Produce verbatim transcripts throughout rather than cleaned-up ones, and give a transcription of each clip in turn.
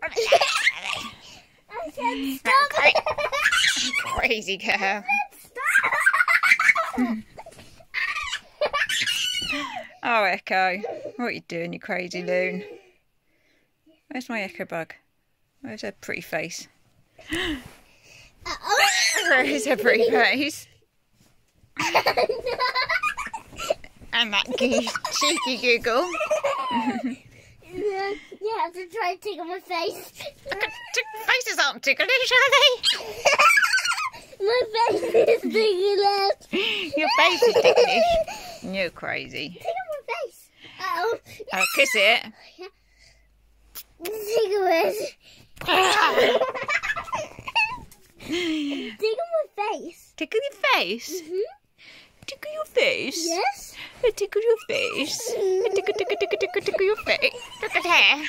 I said stop it. Crazy girl. Stop. Oh, Echo. What are you doing, you crazy loon? Where's my Echo bug? Where's her pretty face? Where is her pretty face? And that cheeky giggle. You have to try to tickle my face. Faces aren't ticklish, are they? My face is ticklish. Your face is ticklish. You're crazy. Tickle my face. Uh-oh. I'll kiss it. Tickle it. Tickle my face. Tickle your face? Mm-hmm. Tickle your face? Yes. I tickle your face. I tickle, tickle, tickle, tickle, tickle your face. Look at her.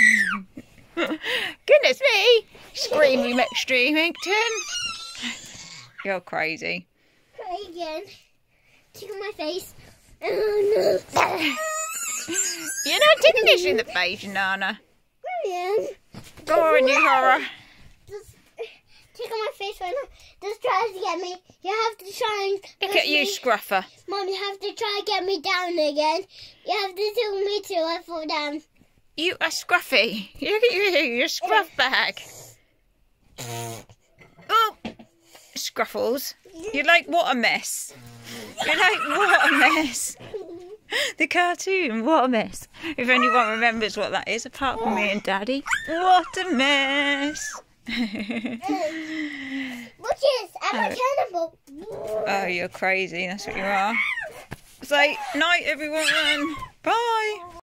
Goodness me. Screamy McStreamington. You're crazy. Try again. Tickle my face. Oh no. You're not ticklish in the face, Nana. Brilliant. Go on, you horror. Just tickle my face right now. Just try to get me. You have to try and Look at you, me. Scruffer. Mom, you have to try and get me down again. You have to tickle me till I fall down. You are scruffy. Look at you, you're a scruff bag. Oh, Scruffles. You're like, what a mess. You're like, what a mess. The cartoon, what a mess. If anyone remembers what that is, apart from me and Daddy. What a mess. Bushes, I'm a cannibal. Oh, you're crazy. That's what you are. Say night, everyone. Bye.